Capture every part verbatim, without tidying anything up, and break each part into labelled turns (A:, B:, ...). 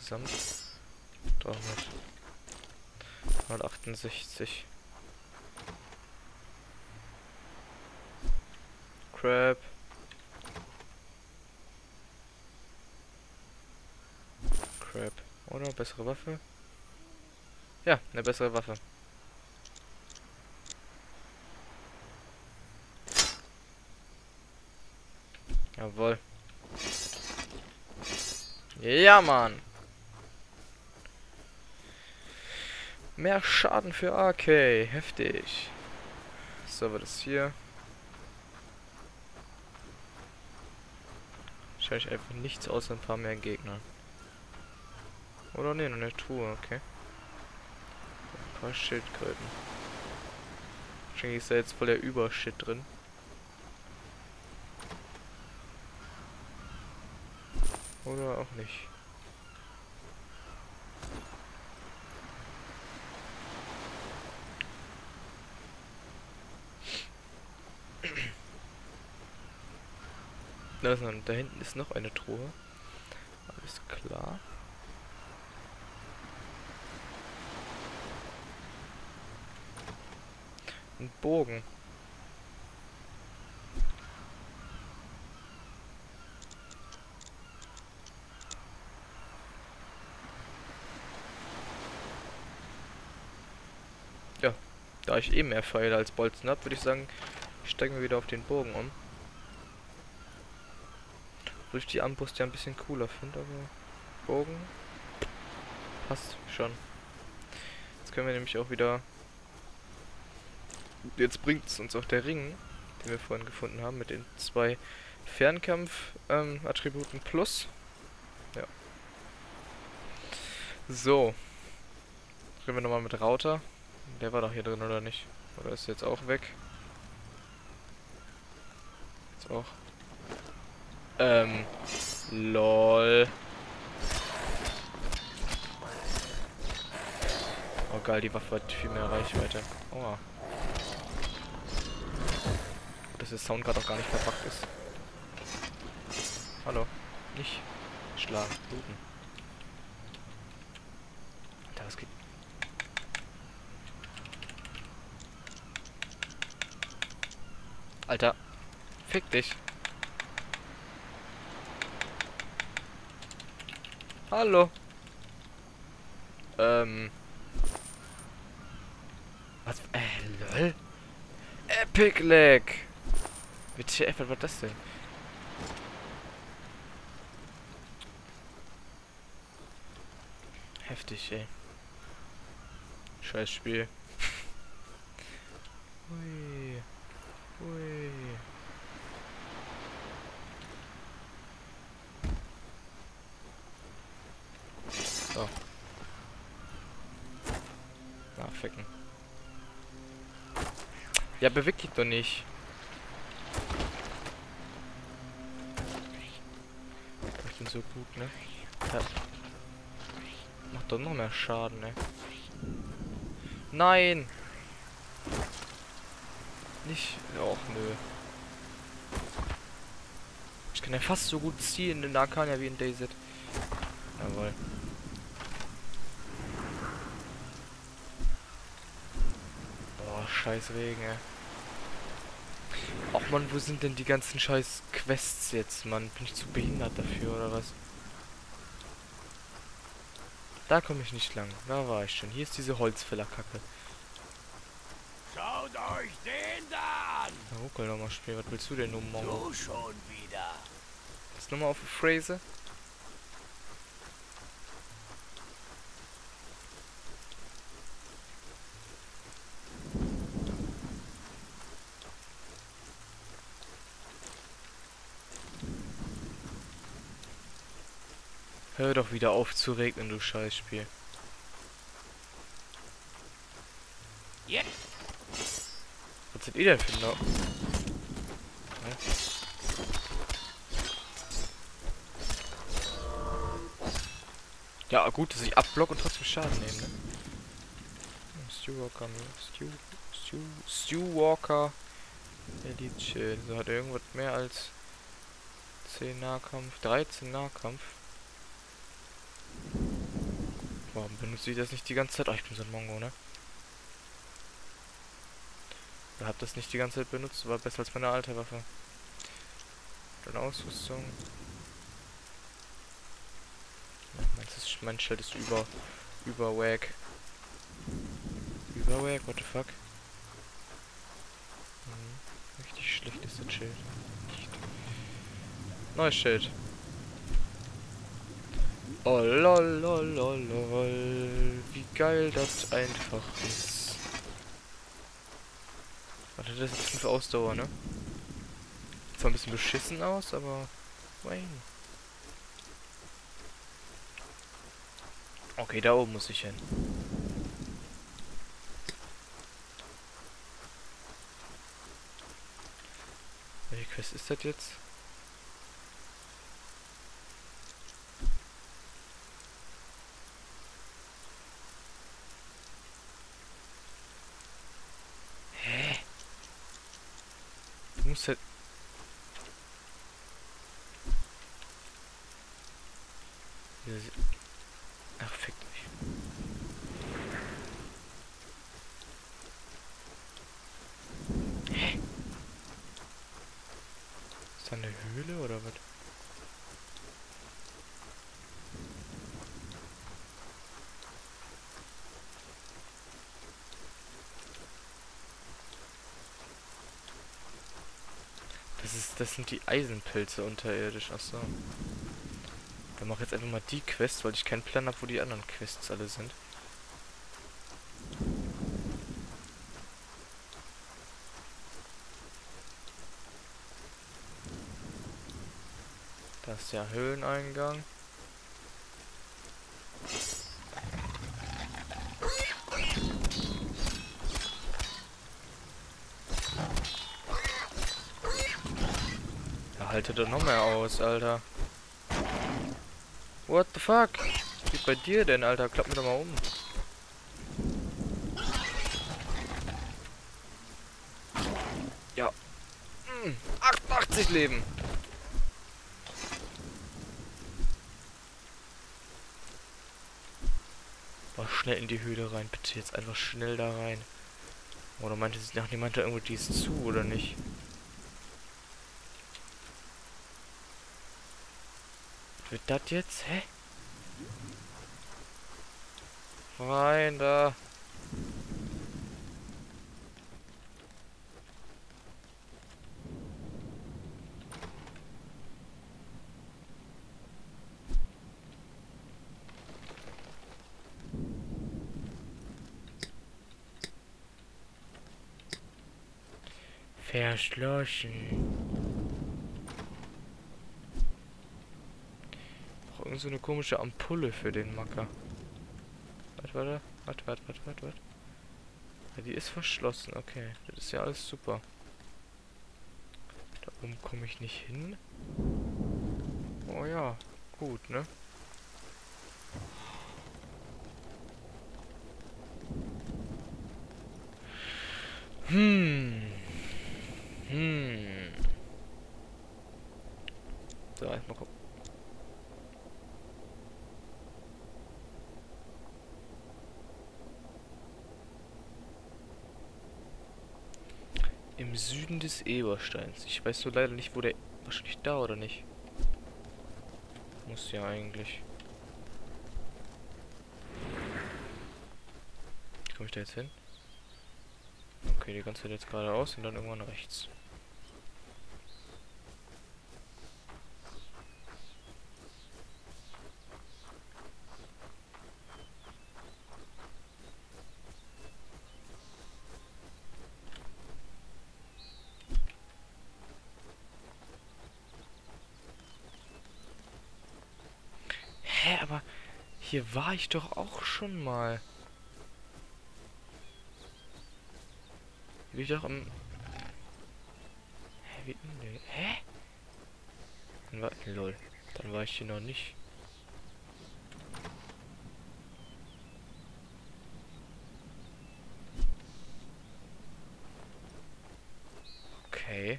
A: insgesamt? dreihundertachtundsechzig. Crap. Crap. Oder bessere Waffe? Ja, eine bessere Waffe. Jawohl. Ja, Mann. Mehr Schaden für A K. Heftig. So, was ist hier? Wahrscheinlich einfach nichts außer ein paar mehr Gegner. Oder ne, nur eine Truhe, okay. Ein paar Schildkröten. Wahrscheinlich ist da jetzt voll der Übershit drin. Oder auch nicht. Da, ist noch, da hinten ist noch eine Truhe. Alles klar. Ein Bogen. Ja, da ich eh mehr Pfeile als Bolzen habe, würde ich sagen, steigen wir wieder auf den Bogen um. Wo ich die Armbrust ja ein bisschen cooler finde, aber Bogen passt schon. Jetzt können wir nämlich auch wieder... Jetzt bringt es uns auch der Ring, den wir vorhin gefunden haben, mit den zwei Fernkampf-Attributen ähm, plus. Ja. So. Reden wir nochmal mit Rauter. Der war doch hier drin, oder nicht? Oder ist jetzt auch weg? Jetzt auch. Ähm. Lol. Oh geil, die Waffe hat viel mehr Reichweite. Oh. Dass der Sound gerade auch gar nicht verpackt ist. Hallo. Nicht schlagen, bluten. Alter, was geht? Alter. Fick dich. Hallo. Ähm. Was? Äh, lol. Epic Lag. W T F, was war das denn? Heftig, ey. Scheiß Spiel. Ui. Ui. So. Na, ficken. Ja, beweg dich doch nicht. Ich bin so gut, ne? Ja. Macht doch noch mehr Schaden, ne? Nein! Nicht. Och, nö. Ich kann ja fast so gut ziehen in Arcania wie in DayZ. Jawohl. Boah, scheiß Regen, ey. Och man, wo sind denn die ganzen scheiß Quests jetzt, Mann? Bin ich zu behindert dafür, oder was? Da komme ich nicht lang. Da war ich schon. Hier ist diese Holzfällerkacke.
B: Schaut euch den da an!
A: Na, Ruckel nochmal spielen. Was willst du denn nun morgen?
B: Du schon wieder.
A: Das nochmal auf die Phrase. Hör doch wieder auf zu regnen, du Scheißspiel.
B: Yeah.
A: Was seid ihr denn für No? Ja, gut, dass ich abblock und trotzdem Schaden nehme, ne? Stewwalker, Stew, Stew, Stewwalker. Elite Schild. So, hat er irgendwas mehr als zehn Nahkampf, dreizehn Nahkampf. Warum benutze ich das nicht die ganze Zeit? Oh, ich bin so ein Mongo, ne? Ich hab das nicht die ganze Zeit benutzt, war besser als meine alte Waffe. Dann Ausrüstung. Ja, mein, mein Schild ist über... über wack. Über wack, what the fuck? Mhm. Richtig schlecht ist das Schild. Nicht. Neues Schild. Oh lol lol lol lol. Wie geil das einfach ist. Warte, das ist fünf Ausdauer, ne? Zwar ein bisschen beschissen aus, aber... Wayne. Okay, da oben muss ich hin. Welche Quest ist das jetzt? Hä? Du musst halt... Ach, fick dich. Hä? Ist da eine Höhle oder was? Das ist, das sind die Eisenpilze unterirdisch, achso. Dann mach jetzt einfach mal die Quest, weil ich keinen Plan habe, wo die anderen Quests alle sind. Da ist der Höhleneingang. Ja, haltet doch noch mehr aus, Alter. What the fuck? Was geht bei dir denn, Alter? Klapp mir doch mal um. Ja. Hm, achtundachtzig Leben. Mal schnell in die Höhle rein. Bitte jetzt einfach schnell da rein. Oder meinte sie nach niemand irgendwo die ist zu, oder nicht? Wird das jetzt? Hä? Rein da. Verschlossen. Auch irgend so eine komische Ampulle für den Macker. Warte, warte, warte, warte, warte, warte, warte. Ja, die ist verschlossen, okay. Das ist ja alles super. Da oben komme ich nicht hin. Oh ja, gut, ne? Hm. Hm. So, erstmal gucken. Im Süden des Ebersteins. Ich weiß nur leider nicht, wo der... Wahrscheinlich da, oder nicht? Muss ja eigentlich. Komme ich da jetzt hin? Okay, die ganze Zeit jetzt geradeaus und dann irgendwann rechts. Hä, aber hier war ich doch auch schon mal. Wie ich doch im... Hä, wie... Nee. Hä? Dann war... Lol. Dann war ich hier noch nicht. Okay.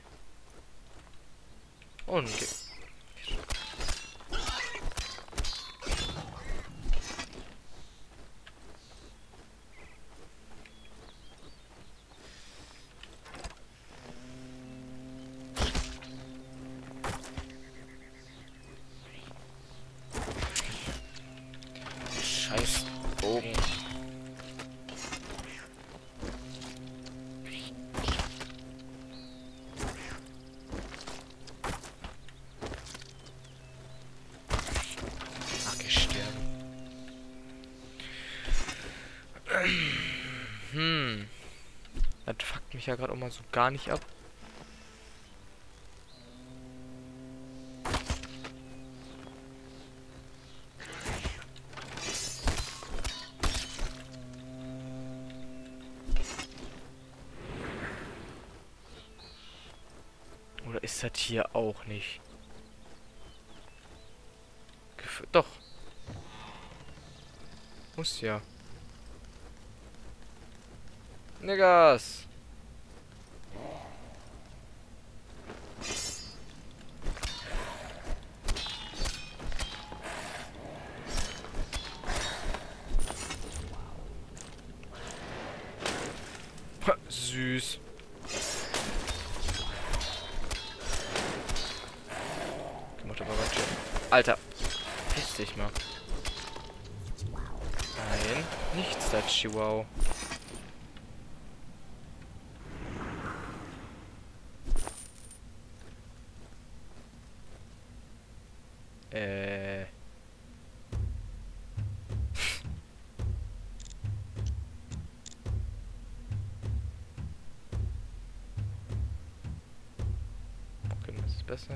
A: Und... Scheiß Bogen. Ach, gesterben. Hm. Das fuckt mich ja gerade auch mal so gar nicht ab. Oder ist das hier auch nicht? Gef Doch. Muss ja. Niggas! Ha, süß. Gemacht aber ganz schön. Alter, piss dich mal. Nein, nichts da, Chihuahua. Äh. Okay, das ist besser.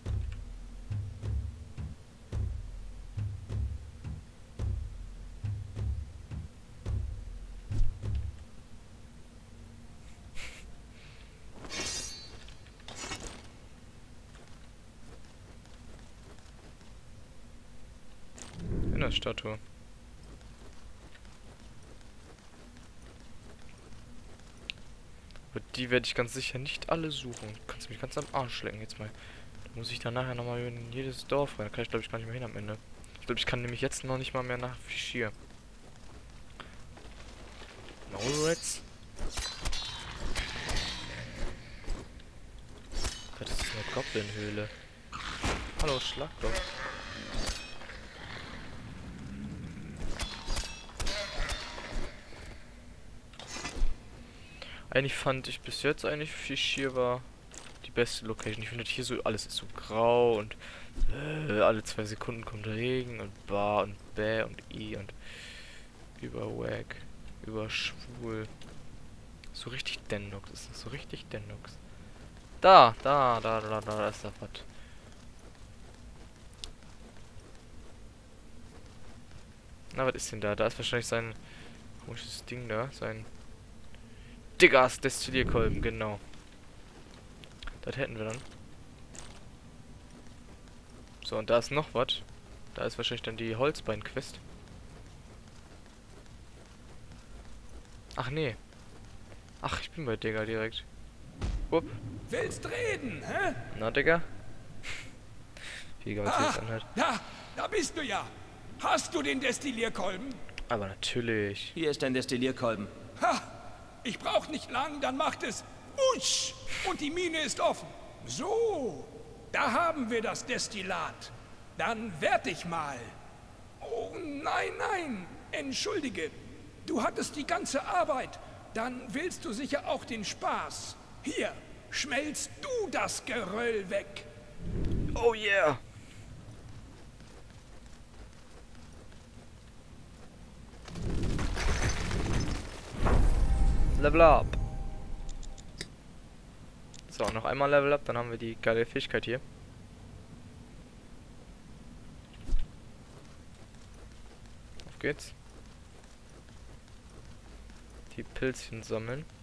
A: Statue. Aber die werde ich ganz sicher nicht alle suchen. Du kannst mich ganz am Arsch lecken jetzt mal. Da muss ich dann nachher nochmal in jedes Dorf rein. Da kann ich glaube ich gar nicht mehr hin am Ende. Ich glaube, ich kann nämlich jetzt noch nicht mal mehr nach Fischier. No Rats. Das ist eine Goblin-Höhle. Hallo, schlag doch. Eigentlich fand ich bis jetzt eigentlich Fischier war die beste Location. Ich finde hier so, alles ist so grau und äh, alle zwei Sekunden kommt Regen und Bar und Bäh und I und überwack, überschwul. So richtig Dennox ist das, so richtig Dennox. Da, da, da, da, da ist da was. Na, was ist denn da? Da ist wahrscheinlich sein komisches Ding da, sein Diggas Destillierkolben, genau. Das hätten wir dann. So, und da ist noch was. Da ist wahrscheinlich dann die Holzbein-Quest. Ach nee. Ach, ich bin bei Digga direkt. Upp.
C: Willst reden, hä?
A: Na, Digga? Wie geil
C: Ah,
A: es anhört.
C: da, da bist du ja. Hast du den Destillierkolben?
A: Aber natürlich.
D: Hier ist ein Destillierkolben.
C: Ha! Ich brauch nicht lang, dann macht es Usch! Und die Mine ist offen. So, da haben wir das Destillat. Dann werd ich mal. Oh, nein, nein, entschuldige. Du hattest die ganze Arbeit. Dann willst du sicher auch den Spaß. Hier, schmelzt du das Geröll weg.
A: Oh yeah. Level up. So, noch einmal Level up, dann haben wir die geile Fähigkeit hier. Auf geht's. Die Pilzchen sammeln.